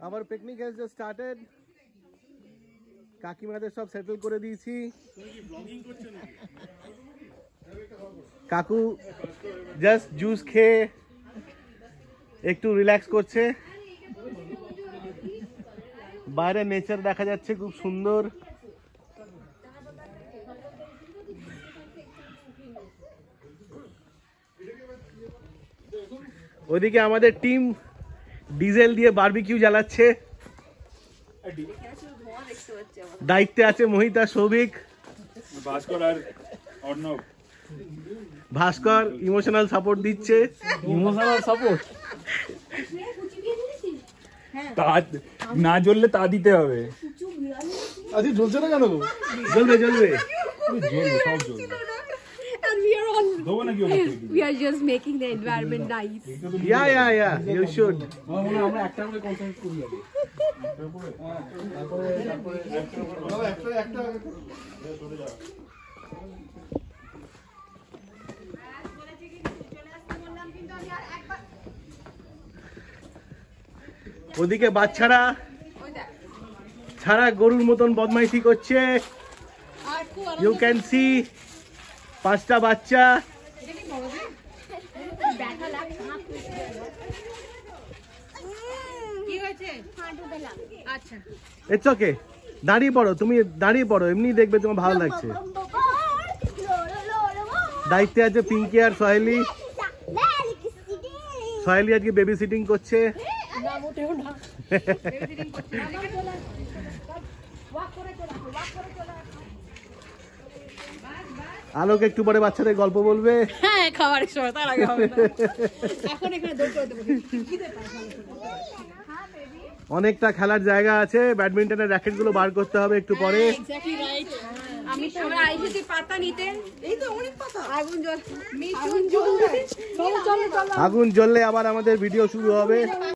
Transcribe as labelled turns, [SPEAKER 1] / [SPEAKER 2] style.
[SPEAKER 1] Our picnic has just started. কাকিমাদের সব settle করে দিয়েছি। কাকু জাস্ট জুস খেয়ে একটু রিল্যাক্স করছে। বাইরে নেচার দেখা যাচ্ছে খুব সুন্দর। ওদিকে আমাদের টিম ডিজেল দিয়ে বারবিকিউ জ্বালাচ্ছে। দায়িত্বে আছে মোহিতা, সৌভিক, ভাস্কর ইমোশনাল সাপোর্ট দিচ্ছে।
[SPEAKER 2] ইমোশনাল সাপোর্ট না জ্বললে তা দিতে হবে।
[SPEAKER 1] আজ জ্বলছে না কেন? জ্বলবে জ্বলবে
[SPEAKER 2] সব জ্বলবে।
[SPEAKER 3] We are just making the environment nice.
[SPEAKER 1] Yeah, you should.
[SPEAKER 2] আমরা একটা করে কনসেন্ট করি আগে।
[SPEAKER 1] ওদিকে বাচ্চারা ছাড়া গরুর মতন বদমাইশি করছে। ইউ ক্যান সি 5টা বাচ্চা। ইটস ওকে, দাঁড়িয়ে পড়ো, তুমি দাঁড়িয়ে পড়ো, এমনি দেখবে তোমার ভালো লাগছে। দায়িত্বে আছে পিঙ্কি আর সোহেলি। সোহেলি আজকে বেবি সিটিং করছে। আলোক একটু পরে বাচ্চাদের গল্প বলবে।
[SPEAKER 3] হ্যাঁ, খাবারের সময়, তার আগে হবে না। এখন এখানে দৌড় করতে বলি।
[SPEAKER 1] অনেকটা খেলার জায়গা আছে। ব্যাডমিন্টনের র্যাকেট গুলো বার করতে হবে একটু পরে।
[SPEAKER 3] Exactly right. আমি তো আমরা আইসি পাতা নিতে। এই তো অনেক পাতা। আগুন জ্বললে আবার আমাদের ভিডিও শুরু হবে।